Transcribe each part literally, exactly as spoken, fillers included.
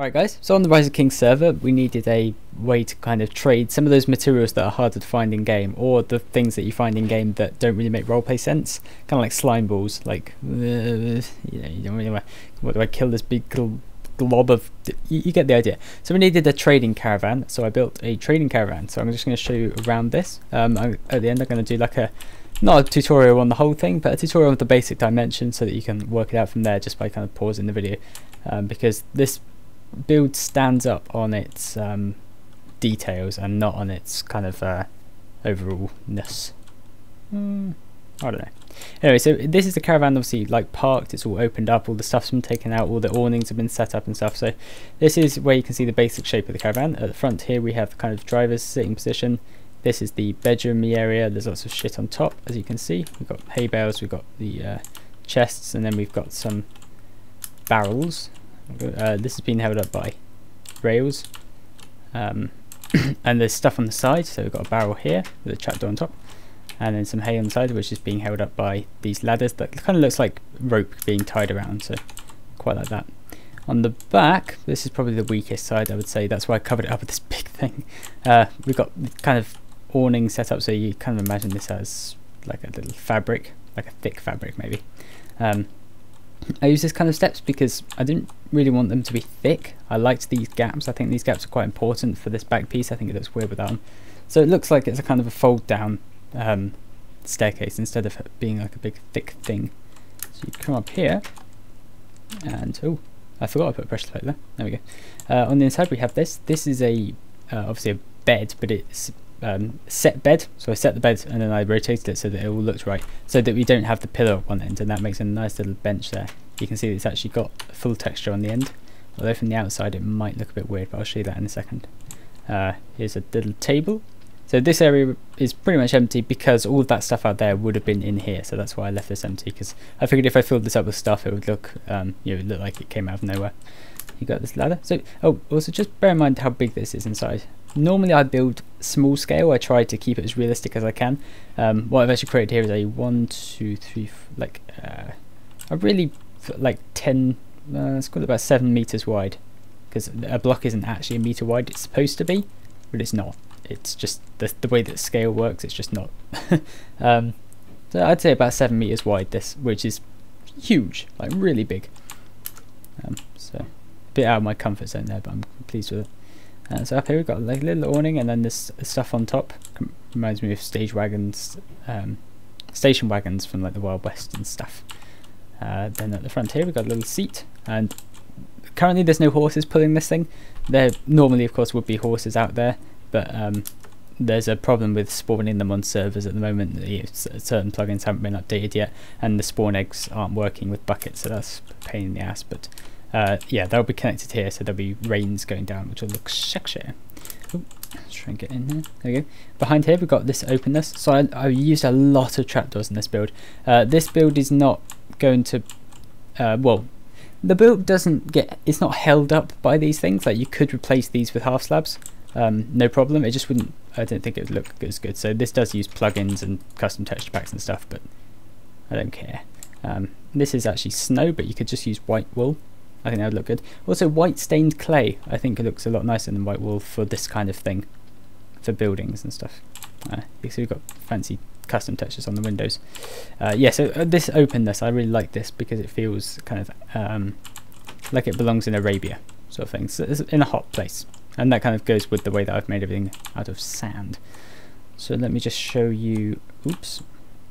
Alright guys, so on the Rise of Kings server we needed a way to kind of trade some of those materials that are harder to find in game, or the things that you find in game that don't really make roleplay sense, kind of like slime balls, like uh, you know, you don't really want, what do I kill this big gl glob of, you, you get the idea. So we needed a trading caravan, so I built a trading caravan, so I'm just going to show you around this. um, I, at the end I'm going to do like a, not a tutorial on the whole thing, but a tutorial on the basic dimensions so that you can work it out from there just by kind of pausing the video, um, because this build stands up on its um, details and not on its kind of uh, overallness. Mm, I don't know. Anyway, so this is the caravan, obviously like parked, it's all opened up, all the stuff's been taken out, all the awnings have been set up and stuff. So this is where you can see the basic shape of the caravan. At the front here we have the kind of driver's sitting position. This is the bedroom area. There's lots of shit on top, as you can see. We've got hay bales, we've got the uh, chests, and then we've got some barrels. Uh, this has been held up by rails, um, and there's stuff on the side. So we've got a barrel here with a trapdoor on top, and then some hay on the side, which is being held up by these ladders that kind of looks like rope being tied around, so quite like that. On the back, this is probably the weakest side, I would say. That's why I covered it up with this big thing. Uh, we've got kind of awning set up, so you kind of imagine this as like a little fabric, like a thick fabric maybe. Um, I use this kind of steps because I didn't really want them to be thick. I liked these gaps. I think these gaps are quite important for this back piece. I think it looks weird without them. So it looks like it's a kind of a fold down um, staircase instead of being like a big thick thing. So you come up here and, oh, I forgot I put a pressure plate there. There we go. Uh, on the inside we have this. This is a uh, obviously a bed, but it's um, set bed. So I set the bed and then I rotated it so that it all looks right, so that we don't have the pillow at one end, and that makes a nice little bench there. You can see that it's actually got full texture on the end, although from the outside it might look a bit weird, but I'll show you that in a second. Uh, here's a little table. So this area is pretty much empty because all of that stuff out there would have been in here, so that's why I left this empty, because I figured if I filled this up with stuff it would look um, you know, look like it came out of nowhere. You got this ladder. So oh, also just bear in mind how big this is inside. Normally I build small scale. I try to keep it as realistic as I can. Um, what I've actually created here is a one, two, three, like uh, a really like ten. Uh, let's call it about seven meters wide, because a block isn't actually a meter wide. It's supposed to be, but it's not. It's just the the way that scale works. It's just not. um, so I'd say about seven meters wide. This, which is huge, like really big. Um, so a bit out of my comfort zone there, but I'm pleased with it. Uh, so up here we've got like a little awning, and then this stuff on top reminds me of stage wagons, um, station wagons from like the Wild West and stuff. Uh, then at the front here we've got a little seat, and currently there's no horses pulling this thing. There normally of course would be horses out there, but um, there's a problem with spawning them on servers at the moment. You know, certain plugins haven't been updated yet, and the spawn eggs aren't working with buckets, so that's a pain in the ass. But Uh, yeah, they'll be connected here, so there'll be rains going down, which will look sexy. Ooh, let's try and get in here. There we go. Behind here we've got this openness. So I, I used a lot of trapdoors in this build. Uh, this build is not going to, uh, well, the build doesn't get, it's not held up by these things. Like you could replace these with half slabs, um, no problem. It just wouldn't, I don't think it would look as good. So this does use plugins and custom texture packs and stuff, but I don't care. Um, this is actually snow, but you could just use white wool. I think that would look good. Also, white stained clay. I think it looks a lot nicer than white wool for this kind of thing, for buildings and stuff. Uh, you see, we've got fancy custom textures on the windows. Uh, yeah, so uh, this openness, I really like this because it feels kind of um, like it belongs in Arabia, sort of thing. So it's in a hot place, and that kind of goes with the way that I've made everything out of sand. So let me just show you. Oops.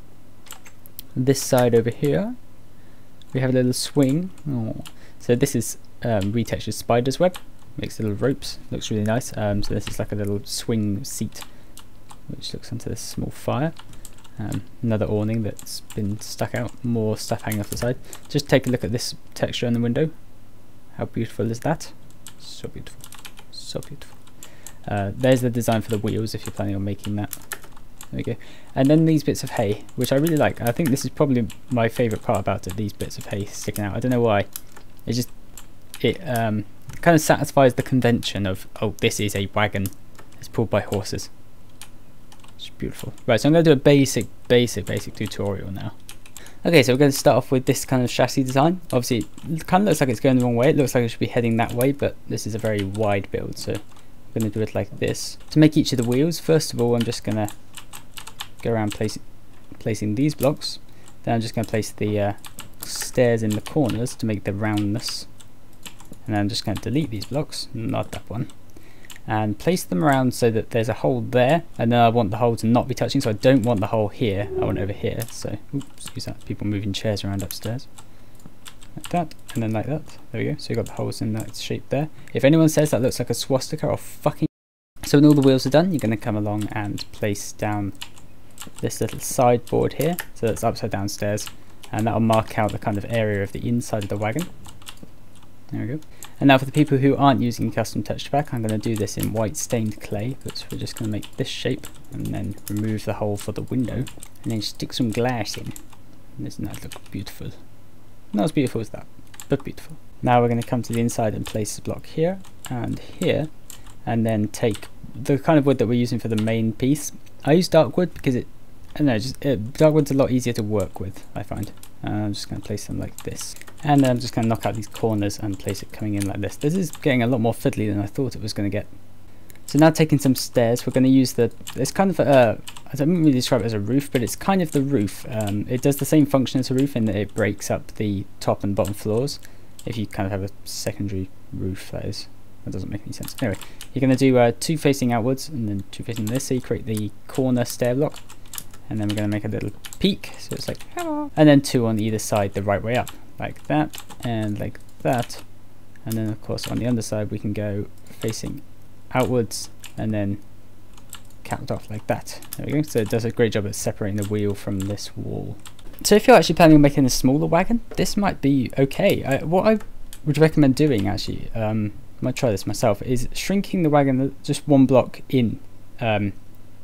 This side over here, we have a little swing. Oh. So this is um, retextured spider's web, makes little ropes, looks really nice. Um, so this is like a little swing seat, which looks onto this small fire. Um, another awning that's been stuck out, more stuff hanging off the side. Just take a look at this texture on the window. How beautiful is that? So beautiful, so beautiful. Uh, there's the design for the wheels if you're planning on making that. There we go. And then these bits of hay, which I really like. I think this is probably my favourite part about it, these bits of hay sticking out. I don't know why. It just, it um, kind of satisfies the convention of, oh, this is a wagon. It's pulled by horses. It's beautiful. Right, so I'm going to do a basic, basic, basic tutorial now. Okay, so we're going to start off with this kind of chassis design. Obviously, it kind of looks like it's going the wrong way. It looks like it should be heading that way, but this is a very wide build, so I'm going to do it like this. To make each of the wheels, first of all, I'm just going to go around placing, placing these blocks. Then I'm just going to place the uh, stairs in the corners to make the roundness. And then I'm just going to delete these blocks, not that one. And place them around so that there's a hole there, and then I want the hole to not be touching, so I don't want the hole here, I want it over here. So, oops, excuse that, people moving chairs around upstairs. Like that, and then like that, there we go. So you got the holes in that shape there. If anyone says that looks like a swastika, I'll fucking... So when all the wheels are done, you're going to come along and place down this little sideboard here, so that's upside down stairs, and that'll mark out the kind of area of the inside of the wagon. There we go. And now for the people who aren't using custom texture pack, I'm going to do this in white stained clay, but we're just going to make this shape and then remove the hole for the window and then stick some glass in. And doesn't that look beautiful? Not as beautiful as that, but beautiful. Now we're going to come to the inside and place the block here and here, and then take the kind of wood that we're using for the main piece. I use dark wood because it, I don't know, just it, dark wood's a lot easier to work with, I find. Uh, I'm just going to place them like this, and then I'm just going to knock out these corners and place it coming in like this. This is getting a lot more fiddly than I thought it was going to get. So now taking some stairs, we're going to use the, it's kind of a, I don't really describe it as a roof, but it's kind of the roof. Um, it does the same function as a roof in that it breaks up the top and bottom floors. If you kind of have a secondary roof, that is. That doesn't make any sense. Anyway, you're going to do uh, two facing outwards and then two facing this, so you create the corner stair block. And then we're going to make a little peak, so it's like, hello. And then two on either side the right way up, like that, and like that. And then of course on the underside we can go facing outwards and then capped off like that. There we go. So it does a great job at separating the wheel from this wall. So if you're actually planning on making a smaller wagon, this might be okay. I, what I would recommend doing actually, um, I might try this myself, is shrinking the wagon just one block in, um,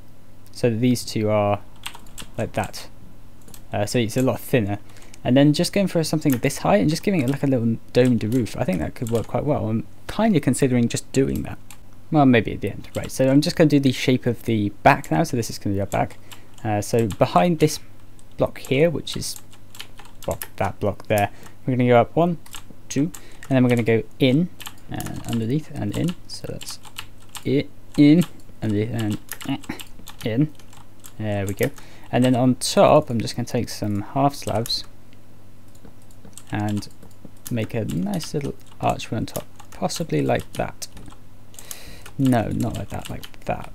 so that these two are like that, uh, so it's a lot thinner, and then just going for something this height and just giving it like a little domed roof. I think that could work quite well. I'm kind of considering just doing that. Well, maybe at the end. Right, so I'm just going to do the shape of the back now, so this is going to be our back. Uh, so behind this block here, which is well, that block there, we're going to go up one, two, and then we're going to go in and underneath and in. So that's it, in, underneath, and in. There we go. And then on top, I'm just going to take some half slabs and make a nice little archway on top, possibly like that. No, not like that, like that.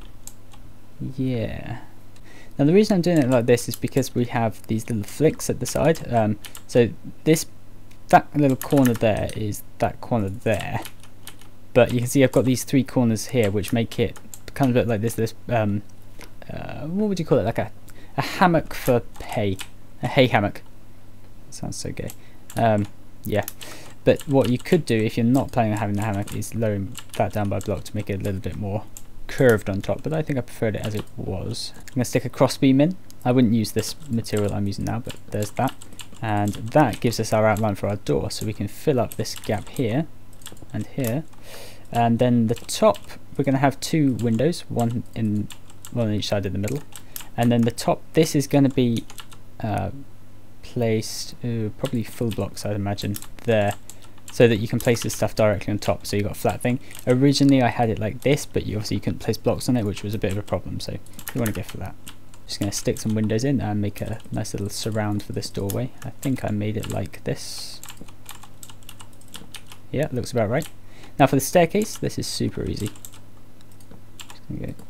Yeah. Now the reason I'm doing it like this is because we have these little flicks at the side. Um, so this, that little corner there is that corner there, but you can see I've got these three corners here, which make it kind of look like this. This um, uh, what would you call it? Like a a hammock for hay, a hay hammock. That sounds so gay. Um, yeah. But what you could do if you're not planning on having the hammock is lower that down by a block to make it a little bit more curved on top, but I think I preferred it as it was. I'm going to stick a crossbeam in. I wouldn't use this material I'm using now, but there's that. And that gives us our outline for our door, so we can fill up this gap here and here. And then the top, we're going to have two windows, one in one on each side of the middle. And then the top, this is going to be uh, placed, uh, probably full blocks I'd imagine, there. So that you can place this stuff directly on top, so you've got a flat thing. Originally I had it like this, but you obviously you couldn't place blocks on it, which was a bit of a problem, so you want to go for that. Just going to stick some windows in and make a nice little surround for this doorway. I think I made it like this. Yeah, looks about right. Now for the staircase, this is super easy. Just going to go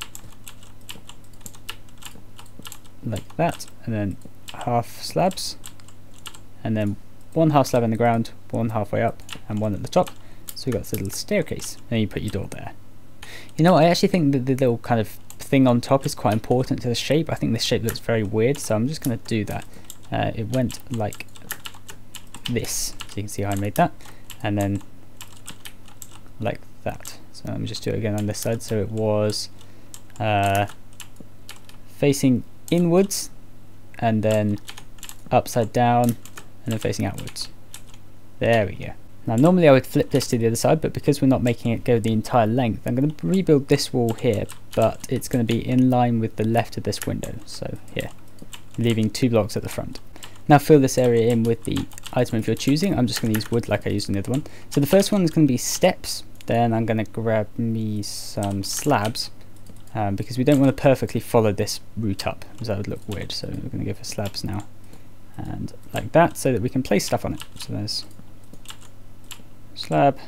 like that, and then half slabs, and then one half slab in the ground, one halfway up, and one at the top. So we've got this little staircase, and you put your door there. You know, I actually think that the little kind of thing on top is quite important to the shape. I think this shape looks very weird, so I'm just going to do that. Uh, it went like this, so you can see how I made that, and then like that. So let me just do it again on this side. So it was uh, facing inwards, and then upside down, and then facing outwards. There we go. Now normally I would flip this to the other side, but because we're not making it go the entire length, I'm going to rebuild this wall here, but it's going to be in line with the left of this window, so here, leaving two blocks at the front. Now fill this area in with the item of your choosing. I'm just going to use wood like I used in the other one. So the first one is going to be steps. Then I'm going to grab me some slabs um, because we don't want to perfectly follow this route up, because that would look weird. So we're going to go for slabs now, and like that, so that we can place stuff on it. So there's slab,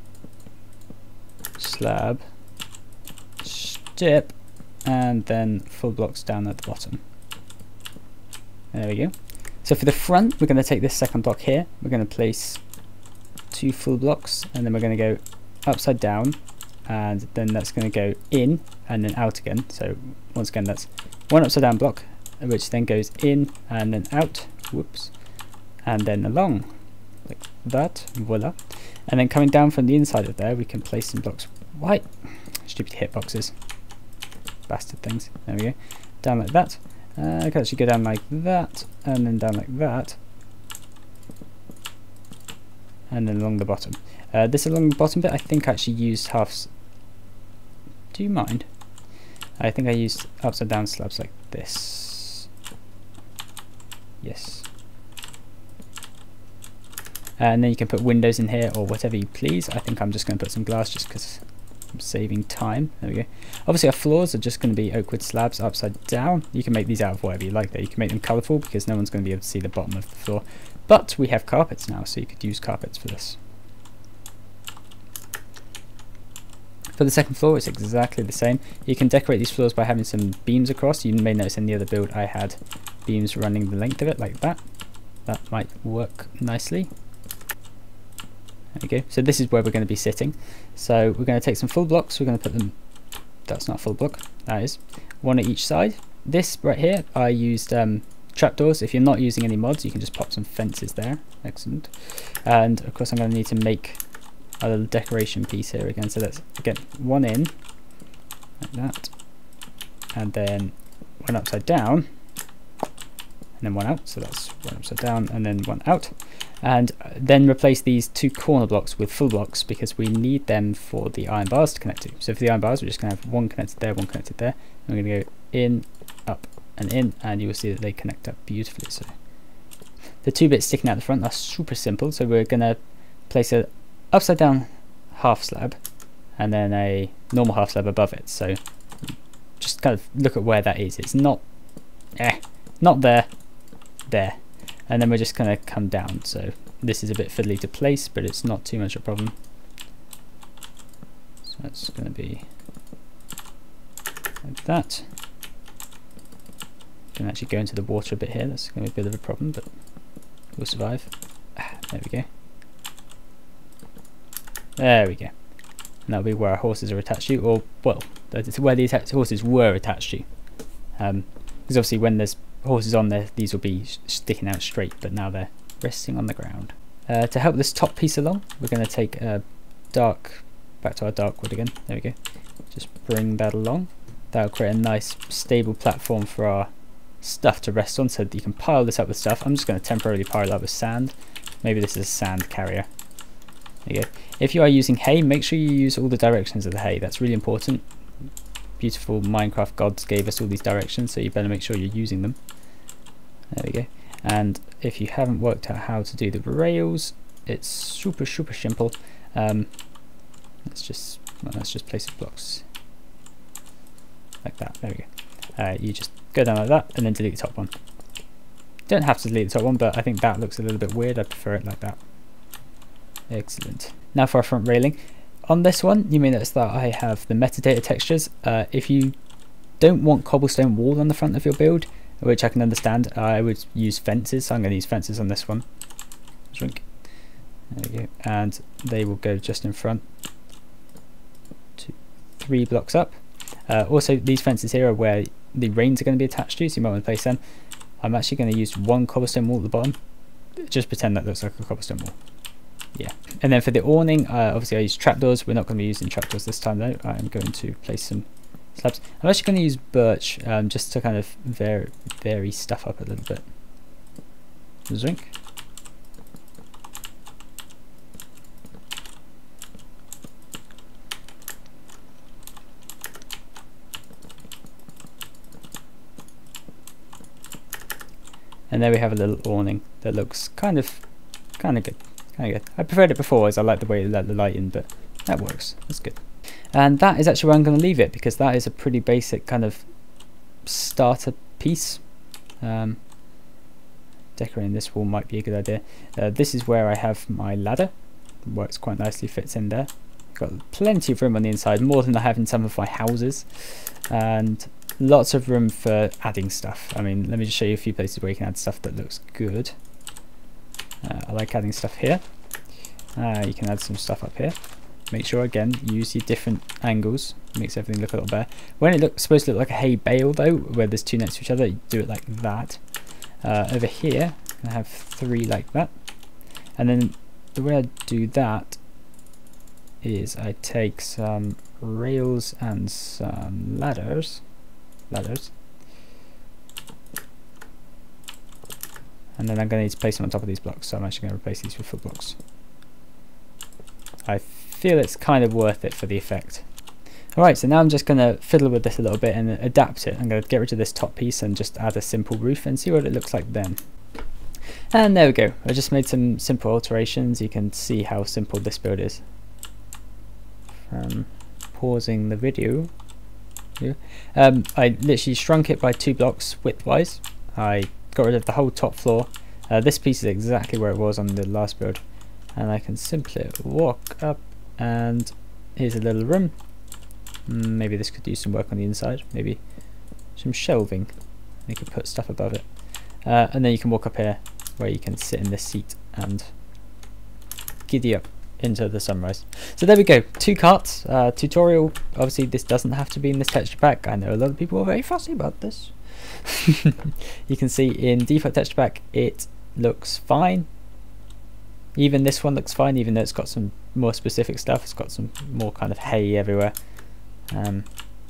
slab, step, and then full blocks down at the bottom. There we go. So for the front, we're going to take this second block here. We're going to place two full blocks, and then we're going to go upside down, and then that's going to go in and then out again. So once again, that's one upside down block, which then goes in and then out. Whoops. And then along like that. Voila. And then coming down from the inside of there, we can place some blocks. Why? Stupid hitboxes. Bastard things. There we go. Down like that. Uh, I can actually go down like that, and then down like that, and then along the bottom. Uh, this along the bottom bit, I think I actually used halves. Do you mind? I think I used upside down slabs like this. Yes. And then you can put windows in here or whatever you please. I think I'm just going to put some glass just because I'm saving time. There we go. Obviously our floors are just going to be oak wood slabs upside down. You can make these out of whatever you like there. You can make them colourful because no one's going to be able to see the bottom of the floor. But we have carpets now, so you could use carpets for this. For the second floor, it's exactly the same. You can decorate these floors by having some beams across. You may notice in the other build I had beams running the length of it like that. That might work nicely. There we go. So this is where we're going to be sitting. So we're going to take some full blocks. We're going to put them. That's not a full block. That is one at each side. This right here, I used um, trapdoors. If you're not using any mods, you can just pop some fences there. Excellent. And of course, I'm going to need to make a little decoration piece here again. So let's get one in like that, and then one upside down, and then one out. So that's one upside down and then one out. And then replace these two corner blocks with full blocks because we need them for the iron bars to connect to. So for the iron bars, we're just going to have one connected there, one connected there. And we're going to go in, up, and in, and you will see that they connect up beautifully. So the two bits sticking out the front are super simple. So we're going to place a upside down half slab and then a normal half slab above it. So just kind of look at where that is. It's not, eh, not there, there. And then we're just going to come down. So this is a bit fiddly to place, but it's not too much a problem. So that's going to be like that. Can actually go into the water a bit here. That's going to be a bit of a problem, but we'll survive. Ah, there we go. There we go. And that'll be where our horses are attached to, or well, that's where these horses were attached to. Um, because obviously when there's horses on there, these will be sticking out straight, but now they're resting on the ground. Uh, to help this top piece along, we're going to take a dark, back to our dark wood again. There we go. Just bring that along. That'll create a nice stable platform for our stuff to rest on, so that you can pile this up with stuff. I'm just going to temporarily pile it up with sand. Maybe this is a sand carrier. There you go. If you are using hay, make sure you use all the directions of the hay. That's really important. Beautiful Minecraft gods gave us all these directions, so you better make sure you're using them. There we go. And if you haven't worked out how to do the rails, it's super super simple. Um, let's just well, let's just place the blocks like that. There we go. Uh, you just go down like that and then delete the top one. Don't have to delete the top one, but I think that looks a little bit weird. I prefer it like that. Excellent. Now for our front railing. On this one, you may notice that I have the metadata textures. Uh, if you don't want cobblestone wall on the front of your build, which I can understand, uh, I would use fences. So I'm going to use fences on this one. Shrink. There we go. And they will go just in front. Two, three blocks up. Uh, also, these fences here are where the reins are going to be attached to, so you might want to place them. I'm actually going to use one cobblestone wall at the bottom. Just pretend that looks like a cobblestone wall. Yeah, and then for the awning, uh, obviously I use trapdoors. We're not going to be using trapdoors this time though. I'm going to place some slabs. I'm actually going to use birch um, just to kind of vary, vary stuff up a little bit. Zinc. And there we have a little awning that looks kind of, kind of good, kind of good. I preferred it before as I like the way it let the light in, but that works. That's good. And that is actually where I'm going to leave it, because that is a pretty basic kind of starter piece. Um, decorating this wall might be a good idea. Uh, this is where I have my ladder. Works quite nicely, fits in there. Got plenty of room on the inside, more than I have in some of my houses, and lots of room for adding stuff. I mean, let me just show you a few places where you can add stuff that looks good. Uh, I like adding stuff here. Uh, you can add some stuff up here. Make sure, again, use your different angles. Makes everything look a little better. When it looks supposed to look like a hay bale, though, where there's two next to each other, you do it like that. Uh, over here, I have three like that. And then the way I do that is I take some rails and some ladders. Ladders. And then I'm going to need to place them on top of these blocks, so I'm actually going to replace these with foot blocks. I feel it's kind of worth it for the effect. Alright, so now I'm just going to fiddle with this a little bit and adapt it. I'm going to get rid of this top piece and just add a simple roof and see what it looks like then. And there we go. I just made some simple alterations. You can see how simple this build is. From pausing the video. Yeah. Um, I literally shrunk it by two blocks widthwise. I got rid of the whole top floor. Uh, this piece is exactly where it was on the last build. And I can simply walk up, and here's a little room. Maybe this could use some work on the inside. Maybe some shelving. You could put stuff above it. Uh, and then you can walk up here where you can sit in this seat and giddy up into the sunrise. So there we go, two carts, uh, tutorial. Obviously this doesn't have to be in this texture pack. I know a lot of people are very fussy about this. You can see in default texture pack it looks fine. Even this one looks fine, even though it's got some more specific stuff. It's got some more kind of hay everywhere. Um,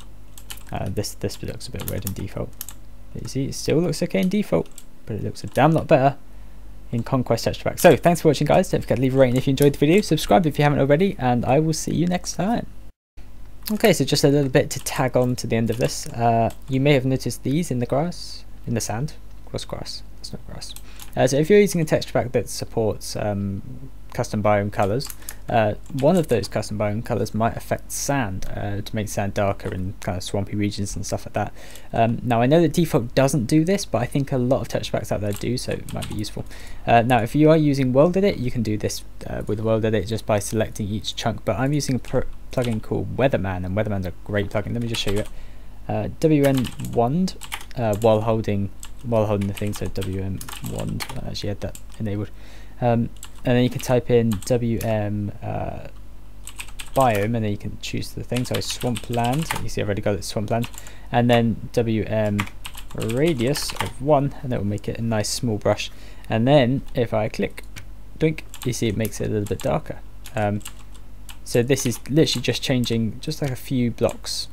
uh, this this looks a bit weird in default. But you see, it still looks okay in default, but it looks a damn lot better in Conquest texture pack. So thanks for watching, guys. Don't forget to leave a rating if you enjoyed the video, subscribe if you haven't already, and I will see you next time. Okay, so just a little bit to tag on to the end of this. Uh, you may have noticed these in the grass, in the sand. What's grass? It's not grass. Uh, so if you're using a texture pack that supports um, custom biome colors, uh, one of those custom biome colors might affect sand uh, to make sand darker in kind of swampy regions and stuff like that. Um, now I know that default doesn't do this, but I think a lot of texture packs out there do, so it might be useful. Uh, now if you are using World Edit, you can do this uh, with World Edit just by selecting each chunk, but I'm using a plugin called Weatherman, and Weatherman's a great plugin. Let me just show you it. Uh, W N wand uh, while holding while holding the thing, so W M wand, I actually had that enabled. Um, and then you can type in W M uh, biome, and then you can choose the thing. So swampland, you see I've already got it, swampland, and then W M radius of one, and that will make it a nice small brush. And then if I click doink, you see it makes it a little bit darker. Um, so this is literally just changing just like a few blocks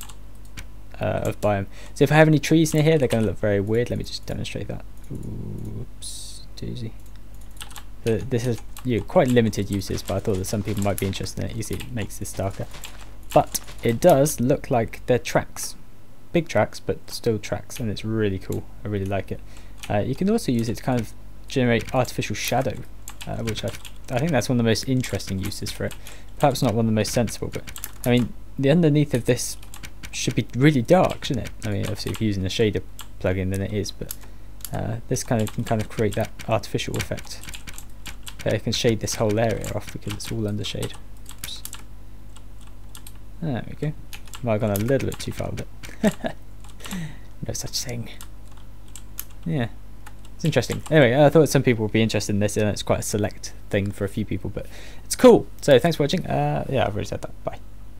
uh, of biome. So if I have any trees near here, they're going to look very weird. Let me just demonstrate that. Oops, doozy. The, this is you know, quite limited uses, but I thought that some people might be interested in it. You see it makes this darker, but it does look like they're tracks, big tracks, but still tracks, and it's really cool. I really like it. Uh, you can also use it to kind of generate artificial shadow, uh, which I I think that's one of the most interesting uses for it. Perhaps not one of the most sensible, but I mean the underneath of this should be really dark, shouldn't it? I mean obviously if you're using a shader plugin then it is, but uh, this kind of can kind of create that artificial effect. I can shade this whole area off because it's all under shade. Oops. There we go. Well, I've gone a little bit too far with it. No such thing. Yeah, it's interesting. Anyway, I thought some people would be interested in this, and it's quite a select thing for a few people, but it's cool. So thanks for watching. Uh, yeah, I've already said that. Bye.